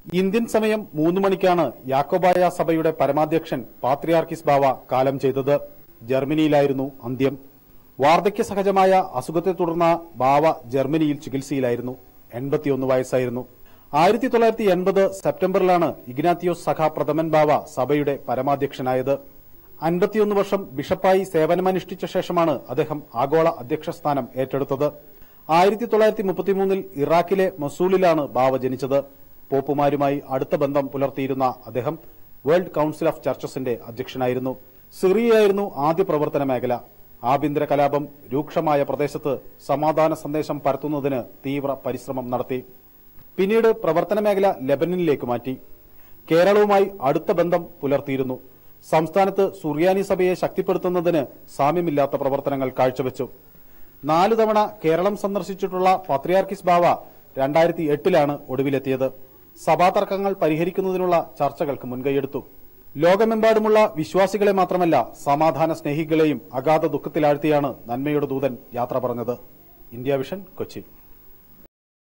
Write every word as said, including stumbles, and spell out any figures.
Indian സമയം മൂന്ന് മണിക്കാണ് യാക്കോബായ സഭയുടെ പരമാധ്യക്ഷൻ പാത്രിയാർക്കിസ് ബാവ കാലം ചെയ്തത്. ജർമ്മനിയിലായിരുന്നു അന്ത്യം. വാർദ്ധക്യ സഹജമായ അസുഖത്തെ തുടർന്ന് ബാവ ജർമ്മനിയിൽ ചികിത്സയിലായിരുന്നു. എൺപത്തിയൊന്ന് വയസ്സായിരുന്നു. ആയിരത്തി തൊള്ളായിരത്തി എൺപത് സെപ്റ്റംബറിലാണ് ഇഗ്നാത്യോസ് സഖ പ്രഥമൻ ബാവ സഭയുടെ പരമാധ്യക്ഷനായത്. അൻപത്തിയൊന്ന് വർഷം ബിഷപ്പായി സേവനമനുഷ്ഠിച്ച ശേഷമാണ് അദ്ദേഹം ആഗോള അധ്യക്ഷ സ്ഥാനം ഏറ്റെടുത്തത്. ആയിരത്തി തൊള്ളായിരത്തി മുപ്പത്തിമൂന്നിൽ ഇറാഖിലെ മൊസൂളിലാണ് ബാവ ജനിച്ചത്. പോപ്പുമാരുമായി അടുത്ത ബന്ധം പുലർത്തിയിരുന്ന അദ്ദേഹം വേൾഡ് കൌൺസിൽ ഓഫ് ചർച്ചസിന്റെ അധ്യക്ഷനായിരുന്നു. സിറിയയായിരുന്നു ആദ്യ പ്രവർത്തന മേഖല. ആഭ്യന്തര കലാപം രൂക്ഷമായ പ്രദേശത്ത് സമാധാന സന്ദേശം പരത്തുന്നതിന് തീവ്ര പരിശ്രമം നടത്തി. പിന്നീട് പ്രവർത്തന മേഖല ലെബനനിലേക്ക് മാറ്റി. കേരളവുമായി അടുത്ത ബന്ധം പുലർത്തിയിരുന്നു. സംസ്ഥാനത്ത് സുറിയാനി സഭയെ ശക്തിപ്പെടുത്തുന്നതിന് സാമ്യമില്ലാത്ത പ്രവർത്തനങ്ങൾ കാഴ്ചവെച്ചു. നാലു തവണ കേരളം സന്ദർശിച്ചിട്ടുള്ള പാത്രിയാർക്കിസ് ബാവ രണ്ടായിരത്തി എട്ടിലാണ് ഒടുവിലെത്തിയത്. സഭാതർക്കങ്ങൾ പരിഹരിക്കുന്നതിനുള്ള ചർച്ചകൾക്ക് മുൻകൈയെടുത്തു. ലോകമെമ്പാടുമുള്ള വിശ്വാസികളെ മാത്രമല്ല സമാധാന സ്നേഹികളെയും അഗാധ ദുഃഖത്തിലാഴ്ത്തിയാണ് നന്മയുടെ ദൂതൻ യാത്ര പറഞ്ഞത്. India vision, Kochi.